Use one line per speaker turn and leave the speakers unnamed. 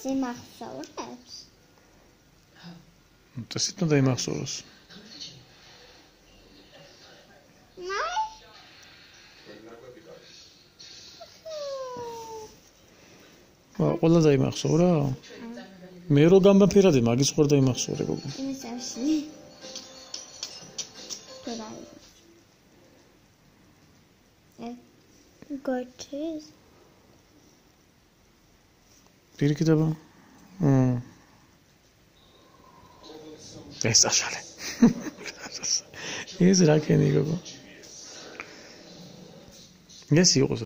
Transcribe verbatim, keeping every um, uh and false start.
იმახსოვრებს?
წესით უნდა იმახსოვროს. ყველა დაიმახსოვრა? მე რო გამაფერადი მაგის ხوار დაიმახსოვრე გოგო.
იმის ავშინი. გოჩის.
პირიქითება? მმ. ეს აშალე. ეს რა კენი გოგო? ეს იყოს